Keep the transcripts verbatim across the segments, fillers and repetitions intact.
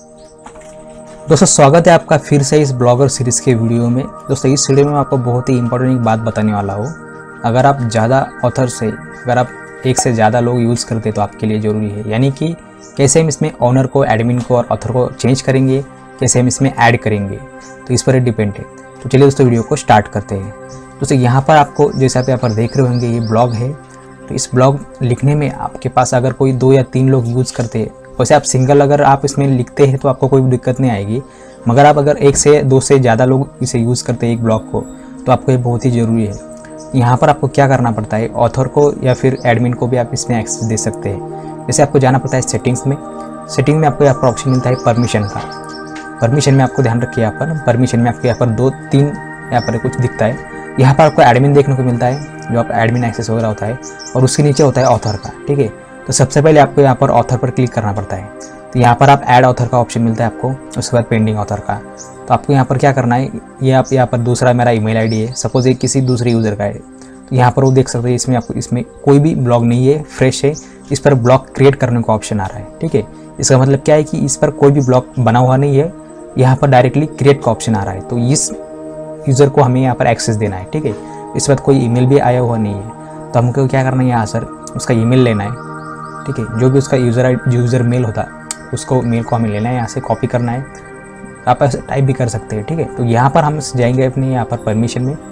दोस्तों स्वागत है आपका फिर से इस ब्लॉगर सीरीज़ के वीडियो में। दोस्तों इस वीडियो में मैं आपको बहुत ही इंपॉर्टेंट एक बात बताने वाला हूँ। अगर आप ज़्यादा ऑथर से अगर आप एक से ज़्यादा लोग यूज़ करते हैं तो आपके लिए ज़रूरी है, यानी कि कैसे हम इसमें ओनर को, एडमिन को और ऑथर को चेंज करेंगे, कैसे हम इसमें ऐड करेंगे, तो इस पर डिपेंड है। तो चलिए दोस्तों वीडियो को स्टार्ट करते हैं। दोस्तों यहाँ पर आपको जैसे आप यहाँ पर देख रहे होंगे ये ब्लॉग है। तो इस ब्लॉग लिखने में आपके पास अगर कोई दो या तीन लोग यूज़ करते हैं, वैसे आप सिंगल अगर आप इसमें लिखते हैं तो आपको कोई दिक्कत नहीं आएगी, मगर आप अगर एक से दो से ज़्यादा लोग इसे यूज़ करते हैं एक ब्लॉग को, तो आपको ये बहुत ही ज़रूरी है। यहाँ पर आपको क्या करना पड़ता है, ऑथर को या फिर एडमिन को भी आप इसमें एक्सेस दे सकते हैं। जैसे आपको जाना पड़ता है सेटिंग्स में। सेटिंग में आपको यहाँ पर ऑप्शन मिलता है परमिशन का। परमिशन में आपको ध्यान रखिए, यहाँ पर परमिशन में आपको यहाँ पर दो तीन यहाँ पर कुछ दिखता है। यहाँ पर आपको एडमिन देखने को मिलता है, जो आप एडमिन एक्सेस वगैरह होता है, और उसके नीचे होता है ऑथर का। ठीक है, तो सबसे पहले आपको यहाँ पर ऑथर पर क्लिक करना पड़ता है। तो यहाँ पर आप ऐड ऑथर का ऑप्शन मिलता है आपको, उसके बाद पेंडिंग ऑथर का। तो आपको यहाँ पर क्या करना है, ये आप यहाँ पर दूसरा मेरा ईमेल आईडी है, सपोज एक किसी दूसरे यूज़र का है, तो यहाँ पर वो देख सकते हैं इसमें आपको इसमें कोई भी ब्लॉग नहीं है, फ्रेश है। इस पर ब्लॉग क्रिएट करने का ऑप्शन आ रहा है। ठीक है, इसका मतलब क्या है कि इस पर कोई भी ब्लॉग बना हुआ नहीं है, यहाँ पर डायरेक्टली क्रिएट का ऑप्शन आ रहा है। तो इस यूज़र को हमें यहाँ पर एक्सेस देना है। ठीक है, इस बात कोई ईमेल भी आया हुआ नहीं है, तो हमको क्या करना है, यहाँ सर उसका ईमेल लेना है। ठीक है, जो भी उसका यूज़र यूज़र मेल होता है उसको मेल को हमें लेना है, यहाँ से कॉपी करना है। आप ऐसे टाइप भी कर सकते हैं। ठीक है, तो यहाँ पर हम जाएंगे अपने यहाँ पर परमिशन में।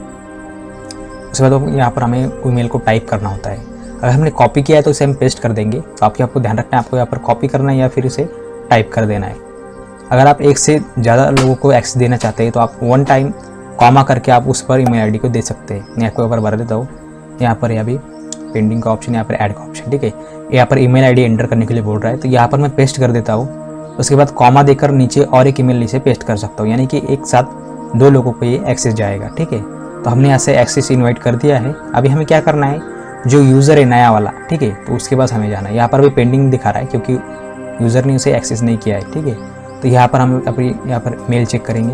उसके बाद यहाँ पर हमें ईमेल को टाइप करना होता है। अगर हमने कॉपी किया है तो इसे हम पेस्ट कर देंगे। तो आपके आपको ध्यान रखना है, आपको यहाँ पर कॉपी करना है या फिर इसे टाइप कर देना है। अगर आप एक से ज़्यादा लोगों को एक्सेस देना चाहते हैं तो आप वन टाइम कॉमा करके आप उस पर ईमेल आईडी को दे सकते हैं। मैं आपको यहाँ पर भर देता हूँ। यहाँ पर अभी पेंडिंग का ऑप्शन, यहाँ पर ऐड का ऑप्शन। ठीक है, यहाँ पर ईमेल आईडी एंटर करने के लिए बोल रहा है, तो यहाँ पर मैं पेस्ट कर देता हूँ। उसके बाद कॉमा देकर नीचे और एक ईमेल नीचे पेस्ट कर सकता हूँ, यानी कि एक साथ दो लोगों को ये एक्सेस जाएगा। ठीक है, तो हमने यहाँ से एक्सेस इन्वाइट कर दिया है। अभी हमें क्या करना है, जो यूज़र है नया वाला, ठीक है, तो उसके पास हमें जाना है। यहाँ पर भी पेंडिंग दिखा रहा है क्योंकि यूज़र ने उसे एक्सेस नहीं किया है। ठीक है, तो यहाँ पर हम अपनी यहाँ पर मेल चेक करेंगे।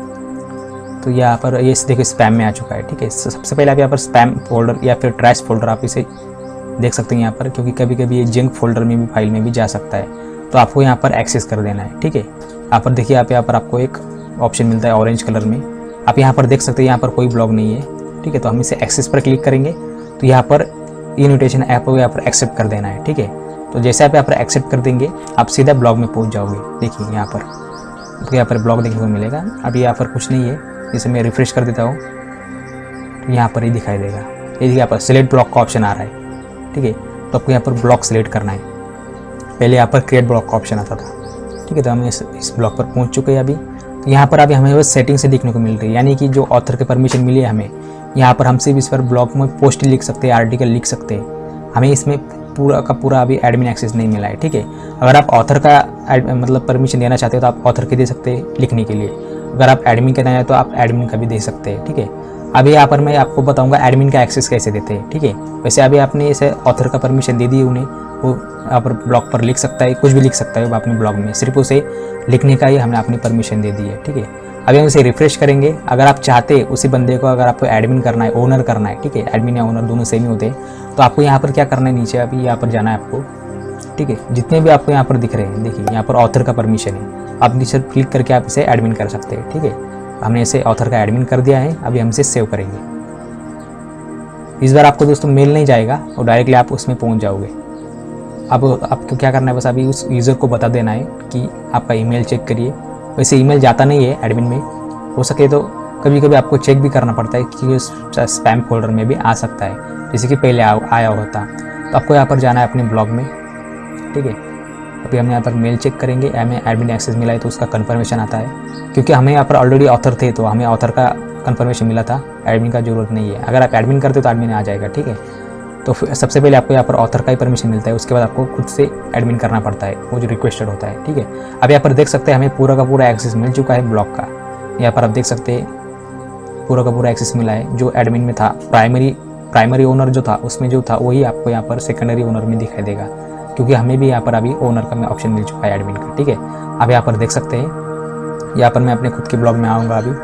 तो यहाँ पर ये देखो स्पैम में आ चुका है। ठीक है, सबसे पहले आप यहाँ पर स्पैम फोल्डर या फिर ट्रैश फोल्डर आप इसे देख सकते हैं यहाँ पर, क्योंकि कभी कभी ये जंक फोल्डर में भी फाइल में भी जा सकता है। तो आपको यहाँ पर एक्सेस कर देना है। ठीक है, यहाँ पर देखिए, आप यहाँ पर आपको एक ऑप्शन मिलता है ऑरेंज कलर में। आप यहाँ पर देख सकते हैं यहाँ पर कोई ब्लॉग नहीं है। ठीक है, तो हम इसे एक्सेस पर क्लिक करेंगे तो यहाँ पर इन्विटेशन ऐप को यहाँ पर एक्सेप्ट कर देना है। ठीक है, तो जैसे आप यहाँ पर एक्सेप्ट कर देंगे आप सीधा ब्लॉग में पहुँच जाओगे। देखिए यहाँ पर तो यहाँ पर ब्लॉग देखने को मिलेगा। अभी यहाँ पर कुछ नहीं है, इसे मैं रिफ्रेश कर देता हूँ तो यहाँ पर ही दिखाई देगा। ये देखिए यहाँ पर सिलेक्ट ब्लॉग का ऑप्शन आ रहा है। ठीक है, तो आपको यहाँ पर ब्लॉक सिलेक्ट करना है। पहले यहाँ पर क्रिएट ब्लॉक का ऑप्शन आता था। ठीक है, तो हम इस इस ब्लॉक पर पहुँच चुके हैं अभी। तो यहाँ पर अभी हमें बस सेटिंग से देखने को मिल रही है, यानी कि जो ऑथर के परमिशन मिली है हमें, यहाँ पर हम सिर्फ इस पर ब्लॉग में पोस्ट लिख सकते हैं, आर्टिकल लिख सकते हैं। हमें इसमें पूरा का पूरा अभी एडमिन एक्सेस नहीं मिला है। ठीक है, अगर आप ऑथर का मतलब परमिशन देना चाहते हो तो आप ऑथर के दे सकते हैं लिखने के लिए। अगर आप एडमिन के देना है तो आप एडमिन का भी दे सकते हैं। ठीक है, अभी यहाँ पर मैं आपको बताऊंगा एडमिन का एक्सेस कैसे देते हैं। ठीक है, वैसे अभी आपने इसे ऑथर का परमिशन दे दी उन्हें, वो यहाँ पर ब्लॉग पर लिख सकता है, कुछ भी लिख सकता है वो अपने ब्लॉग में, सिर्फ उसे लिखने का ही हमने अपनी परमिशन दे दी है। ठीक है, अभी हम इसे रिफ्रेश करेंगे। अगर आप चाहते उसी बंदे को अगर आपको एडमिन करना है, ओनर करना है, ठीक है, एडमिन या ओनर दोनों सेम ही होते हैं, तो आपको यहाँ पर क्या करना है, नीचे अभी यहाँ पर जाना है आपको। ठीक है, जितने भी आपको यहाँ पर दिख रहे हैं, देखिए यहाँ पर ऑथर का परमिशन है, आप नीचे क्लिक करके आप इसे एडमिन कर सकते हैं। ठीक है, हमने इसे ऑथर का एडमिन कर दिया है। अभी हम इसे सेव करेंगे। इस बार आपको दोस्तों मेल नहीं जाएगा और डायरेक्टली आप उसमें पहुंच जाओगे। अब आपको क्या करना है, बस अभी उस यूज़र को बता देना है कि आपका ईमेल चेक करिए। वैसे ईमेल जाता नहीं है एडमिन में, हो सके तो कभी कभी आपको चेक भी करना पड़ता है कि स्पैम फोल्डर में भी आ सकता है, जैसे कि पहले आया हुआ था। तो आपको यहाँ पर जाना है अपने ब्लॉग में। ठीक है, अभी हम यहाँ पर मेल चेक करेंगे, हमें एडमिन एक्सेस मिला है तो उसका कंफर्मेशन आता है, क्योंकि हमें यहाँ पर ऑलरेडी ऑथर थे तो हमें ऑथर का कंफर्मेशन मिला था, एडमिन का जरूरत नहीं है। अगर आप एडमिन करते हो तो एडमिन आ जाएगा। ठीक है, तो सबसे पहले आपको यहाँ पर ऑथर का ही परमिशन मिलता है, उसके बाद आपको खुद से एडमिन करना पड़ता है, वो जो रिक्वेस्टेड होता है। ठीक है, अब यहाँ पर देख सकते हैं हमें पूरा का पूरा एक्सेस मिल चुका है ब्लॉग का। यहाँ पर आप देख सकते हैं पूरा का पूरा एक्सेस मिला है। जो एडमिन में था, प्राइमरी प्राइमरी ओनर जो था उसमें जो था वही आपको यहाँ पर सेकेंडरी ओनर में दिखाई देगा, क्योंकि हमें भी यहाँ पर अभी ओनर का ऑप्शन मिल चुका है एडमिन का। ठीक है, अब यहाँ पर देख सकते हैं, यहाँ पर मैं अपने खुद के ब्लॉग में आऊँगा अभी,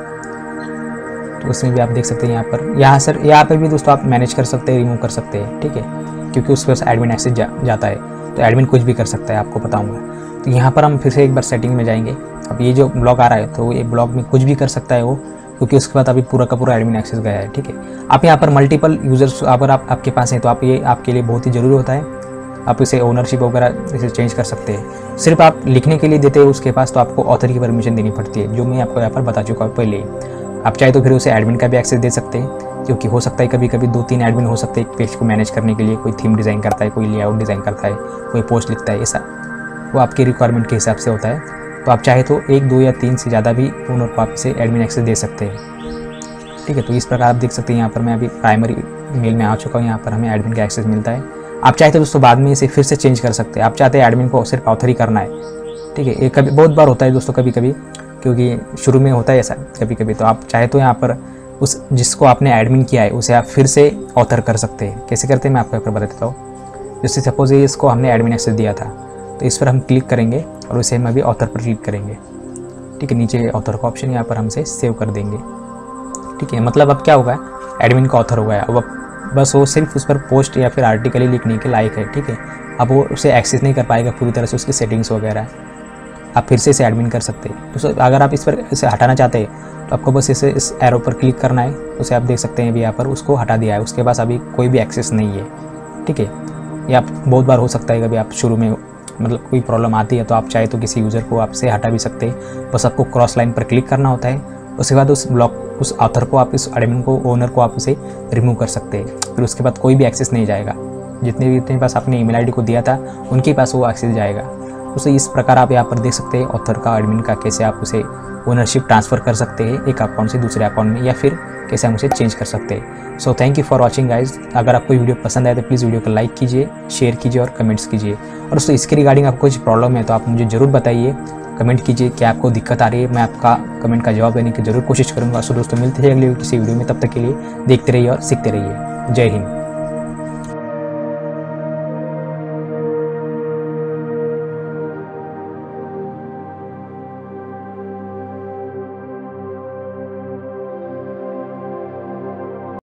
तो उसमें भी आप देख सकते हैं यहाँ पर यहाँ सर यहाँ पर भी दोस्तों आप मैनेज कर सकते हैं, रिमूव कर सकते हैं। ठीक है, क्योंकि उस पर एडमिन एक्सेस जा, जाता है, तो एडमिन कुछ भी कर सकता है, आपको बताऊँगा। तो यहाँ पर हम फिर से एक बार सेटिंग में जाएंगे। अब ये जो ब्लॉग आ रहा है तो ये ब्लॉग में कुछ भी कर सकता है वो, क्योंकि उसके बाद अभी पूरा का पूरा एडमिन एक्सेस गया है, ठीक है। आप यहाँ पर मल्टीपल यूजर्स अगर आप आपके पास हैं तो आप ये आपके लिए बहुत ही ज़रूरी होता है। आप इसे ओनरशिप वगैरह इसे चेंज कर सकते हैं। सिर्फ आप लिखने के लिए देते हो उसके पास, तो आपको ऑथर की परमिशन देनी पड़ती है, जो मैं आपको यहाँ पर बता चुका हूँ पहले ही। आप चाहे तो फिर उसे एडमिन का भी एक्सेस दे सकते हैं, क्योंकि हो सकता है कभी कभी दो तीन एडमिन हो सकते हैं एक पेज को मैनेज करने के लिए। कोई थीम डिज़ाइन करता है, कोई लेआउट डिज़ाइन करता है, कोई पोस्ट लिखता है, ऐसा वो आपकी रिक्वायरमेंट के हिसाब से होता है। तो आप चाहे तो एक दो या तीन से ज़्यादा भी ओनर को आप इसे एडमिन एक्सेस दे सकते हैं, ठीक है। तो इस प्रकार आप देख सकते हैं यहाँ पर मैं अभी प्राइमरी मेल में आ चुका हूँ। यहाँ पर हमें एडमिन का एक्सेस मिलता है। आप चाहे तो दोस्तों बाद में इसे फिर से चेंज कर सकते हैं। आप चाहते हैं एडमिन को सिर्फ ऑथर ही करना है, ठीक है। ये कभी बहुत बार होता है दोस्तों, कभी कभी, क्योंकि शुरू में होता है ऐसा कभी कभी। तो आप चाहे तो यहाँ पर उस जिसको आपने एडमिन किया है उसे आप फिर से ऑथर कर सकते हैं। कैसे करते हैं मैं आपको यहाँ पर बता देता हूँ। जैसे सपोज ये इसको हमने एडमिन एक्सेस दिया था, तो इस पर हम क्लिक करेंगे और उसे हम अभी ऑथर पर क्लिक करेंगे, ठीक है। नीचे ऑथर का ऑप्शन यहाँ पर हमसे सेव कर देंगे, ठीक है। मतलब अब क्या होगा, एडमिन का ऑथर हो गया। अब बस वो सिर्फ उस पर पोस्ट या फिर आर्टिकल ही लिखने के लायक है, ठीक है। अब वो उसे एक्सेस नहीं कर पाएगा पूरी तरह से, उसकी सेटिंग्स वगैरह। आप फिर से इसे एडमिन कर सकते हैं। तो अगर आप इस पर इसे हटाना चाहते हैं तो आपको बस इसे इस एरो पर क्लिक करना है। उसे आप देख सकते हैं अभी यहाँ पर उसको हटा दिया है, उसके पास अभी कोई भी एक्सेस नहीं है, ठीक है। ये आप बहुत बार हो सकता है कभी आप शुरू में मतलब कोई प्रॉब्लम आती है, तो आप चाहे तो किसी यूज़र को आपसे हटा भी सकते हैं। बस आपको क्रॉस लाइन पर क्लिक करना होता है। उसके बाद उस ब्लॉक उस ऑथर को आप इस एडमिन को ओनर को आप उसे रिमूव कर सकते हैं। फिर उसके बाद कोई भी एक्सेस नहीं जाएगा। जितने भी इतने पास आपने ईमेल आईडी को दिया था उनके पास वो एक्सेस जाएगा। तो इस प्रकार आप यहाँ पर देख सकते हैं ऑथर का एडमिन का कैसे आप उसे ओनरशिप ट्रांसफ़र कर सकते हैं एक अकाउंट से दूसरे अकाउंट में, या फिर कैसे हम उसे चेंज कर सकते हैं। So thank you for watching guys. अगर आपको वीडियो पसंद आए तो प्लीज़ वीडियो को लाइक कीजिए, शेयर कीजिए और कमेंट्स कीजिए। और दोस्तों इसके रिगार्डिंग आपको कुछ प्रॉब्लम है तो आप मुझे ज़रूर बताइए, कमेंट कीजिए क्या आपको दिक्कत आ रही है। मैं आपका कमेंट का जवाब देने की जरूर कोशिश करूँगा। सो दोस्तों मिलते हैं अगले किसी वीडियो में, तब तक के लिए देखते रहिए और सीखते रहिए। जय हिंद।